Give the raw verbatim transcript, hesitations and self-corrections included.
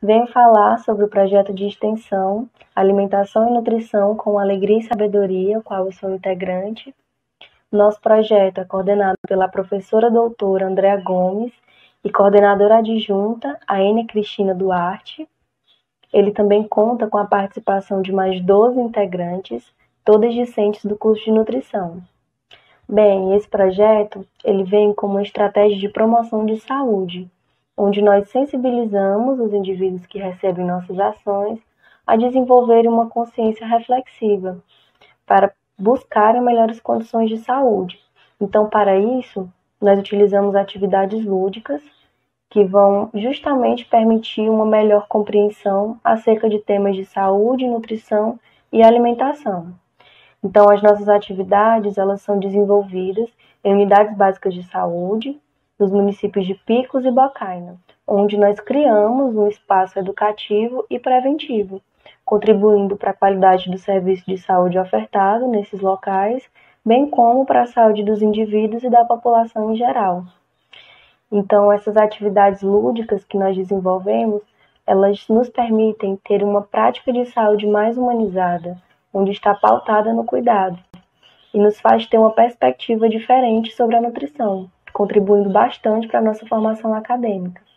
Venho falar sobre o projeto de extensão Alimentação e Nutrição com Alegria e Sabedoria, o qual eu sou integrante. Nosso projeto é coordenado pela professora doutora Andréa Gomes e coordenadora adjunta Aênia Cristina Duarte. Ele também conta com a participação de mais doze integrantes, todas discentes do curso de nutrição. Bem, esse projeto ele vem como uma estratégia de promoção de saúde, onde nós sensibilizamos os indivíduos que recebem nossas ações a desenvolverem uma consciência reflexiva para buscar melhores condições de saúde. Então, para isso, nós utilizamos atividades lúdicas que vão justamente permitir uma melhor compreensão acerca de temas de saúde, nutrição e alimentação. Então, as nossas atividades elas são desenvolvidas em unidades básicas de saúde, nos municípios de Picos e Bocaina, onde nós criamos um espaço educativo e preventivo, contribuindo para a qualidade do serviço de saúde ofertado nesses locais, bem como para a saúde dos indivíduos e da população em geral. Então, essas atividades lúdicas que nós desenvolvemos, elas nos permitem ter uma prática de saúde mais humanizada, onde está pautada no cuidado, e nos faz ter uma perspectiva diferente sobre a nutrição, contribuindo bastante para a nossa formação acadêmica.